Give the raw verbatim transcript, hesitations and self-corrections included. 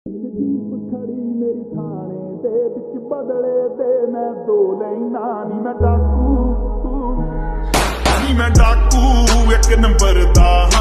Jeep खड़ी मेरी थाने दे विच बदले दे मैं दो लैना नी मैं डाकू नी मैं डाकू एक नंबर दा।